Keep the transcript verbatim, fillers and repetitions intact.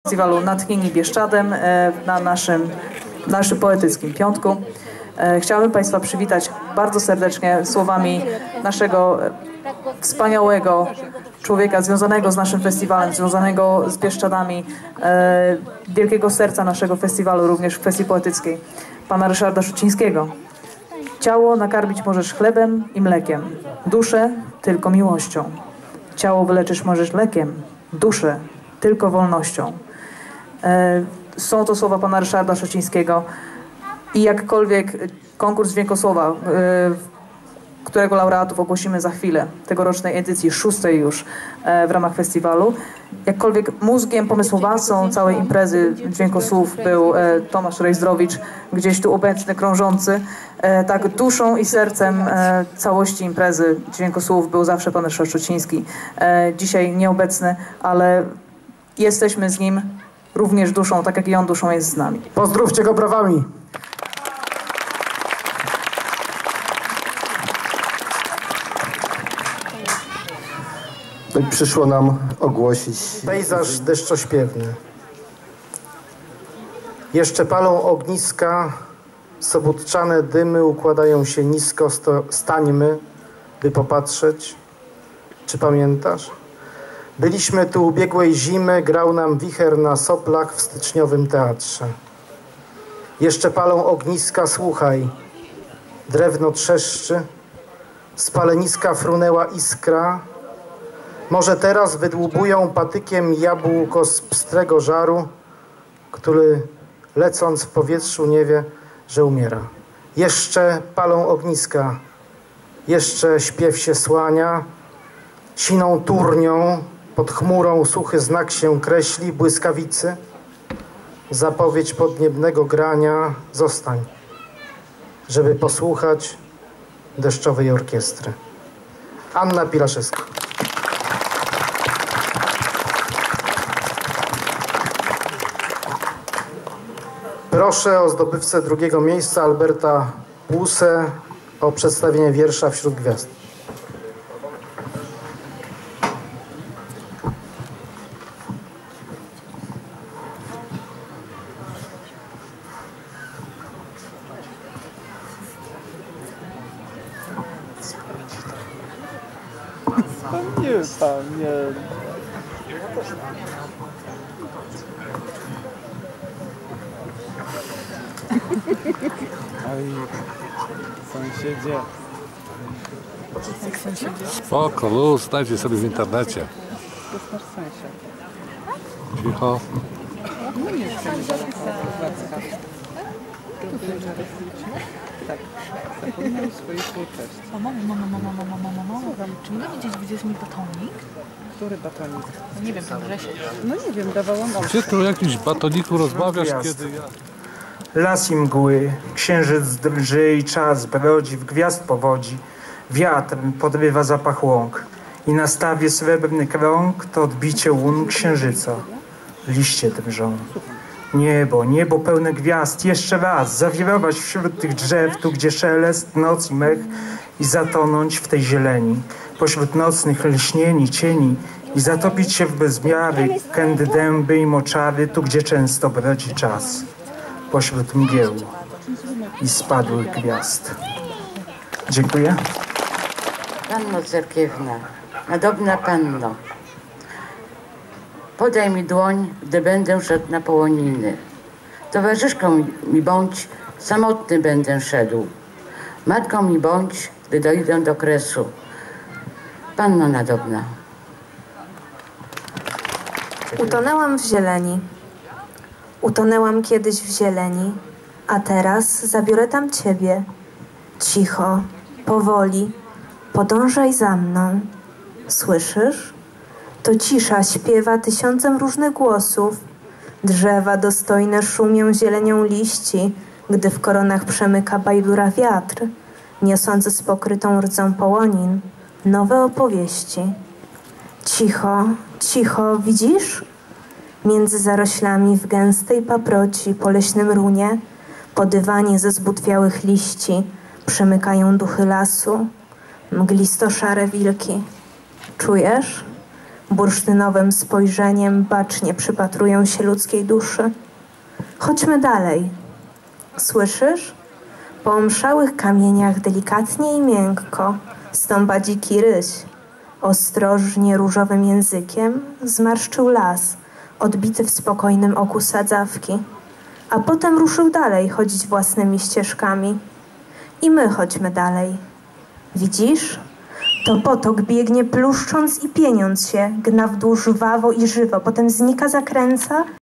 festiwalu Natchnieni Bieszczadem na naszym, naszym poetyckim piątku. Chciałabym Państwa przywitać bardzo serdecznie słowami naszego wspaniałego człowieka związanego z naszym festiwalem, związanego z Bieszczadami, wielkiego serca naszego festiwalu, również w kwestii poetyckiej, pana Ryszarda Szucińskiego. Ciało nakarmić możesz chlebem i mlekiem, duszę tylko miłością. Ciało wyleczysz możesz lekiem, duszę tylko wolnością. Są to słowa pana Ryszarda Szucińskiego i jakkolwiek konkurs dźwiękosłowa, którego laureatów ogłosimy za chwilę, tegorocznej edycji, szóstej już w ramach festiwalu, jakkolwiek mózgiem, pomysłodawcą całej imprezy dźwiękosłów był Tomasz Rejzdrowicz, gdzieś tu obecny, krążący, tak duszą i sercem całości imprezy dźwiękosłów był zawsze pan Ryszard Szuciński. Dzisiaj nieobecny, ale jesteśmy z nim również duszą, tak jak i on duszą jest z nami. Pozdrówcie go brawami. Przyszło nam ogłosić pejzaż deszczośpiewny. Jeszcze palą ogniska, sobótczane dymy układają się nisko, sto, stańmy, by popatrzeć. Czy pamiętasz? Byliśmy tu ubiegłej zimy, grał nam wicher na soplach w styczniowym teatrze. Jeszcze palą ogniska, słuchaj, drewno trzeszczy, z paleniska frunęła iskra. Może teraz wydłubują patykiem jabłko z pstrego żaru, który lecąc w powietrzu nie wie, że umiera. Jeszcze palą ogniska, jeszcze śpiew się słania, siną turnią, pod chmurą suchy znak się kreśli, błyskawicy, zapowiedź podniebnego grania, zostań, żeby posłuchać deszczowej orkiestry. Anna Pilaszewska. Proszę o zdobywcę drugiego miejsca Alberta Płusę o przedstawienie wiersza Wśród Gwiazd. Nie pamiętam. Oj, sąsiedzie. Jak sąsiedzie? Spoko, luz, znajdzie sobie w internecie. To jest nasz sąsiad. Cicho. No nie jest tak, zapomniał swojej twórczości. O, mamo, mamo, mamo, mamo, mamo, mamo. Czy mogę widzieć, gdzie jest mój batonik? Który batonik? No nie wiem, pan Grzesiek. No nie wiem, dawałam on. Czy tu o jakimś batoniku rozmawiasz, kiedy ja... Las i mgły, księżyc drży i czas brodzi, w gwiazd powodzi. Wiatr podrywa zapach łąk i na stawie srebrny krąg to odbicie łun księżyca. Liście drżą. Niebo, niebo pełne gwiazd, jeszcze raz zawirować wśród tych drzew, tu gdzie szelest, noc i mech i zatonąć w tej zieleni. Pośród nocnych lśnieni, cieni i zatopić się w bezmiary, kędy dęby i moczary, tu gdzie często brodzi czas. Pośród mgieł i spadłych gwiazd. Dziękuję. Panno cerkiewna, nadobna panno, podaj mi dłoń, gdy będę szedł na połoniny. Towarzyszką mi bądź, samotny będę szedł. Matką mi bądź, gdy dojdę do kresu. Panno nadobna. Utonęłam w zieleni. Utonęłam kiedyś w zieleni, a teraz zabiorę tam ciebie. Cicho, powoli, podążaj za mną. Słyszysz? To cisza śpiewa tysiącem różnych głosów. Drzewa dostojne szumią zielenią liści, gdy w koronach przemyka bajdura wiatr, niosący z pokrytą rdzą połonin nowe opowieści. Cicho, cicho, widzisz? Między zaroślami w gęstej paproci po leśnym runie, po dywanie ze zbutwiałych liści przemykają duchy lasu, mglisto szare wilki. Czujesz? Bursztynowym spojrzeniem bacznie przypatrują się ludzkiej duszy. Chodźmy dalej. Słyszysz? Po omszałych kamieniach delikatnie i miękko stąpa dziki ryś. Ostrożnie różowym językiem zmarszczył las, odbity w spokojnym oku sadzawki. A potem ruszył dalej chodzić własnymi ścieżkami. I my chodźmy dalej. Widzisz? To potok biegnie pluszcząc i pieniąc się, gna w dół żwawo i żywo, potem znika, zakręca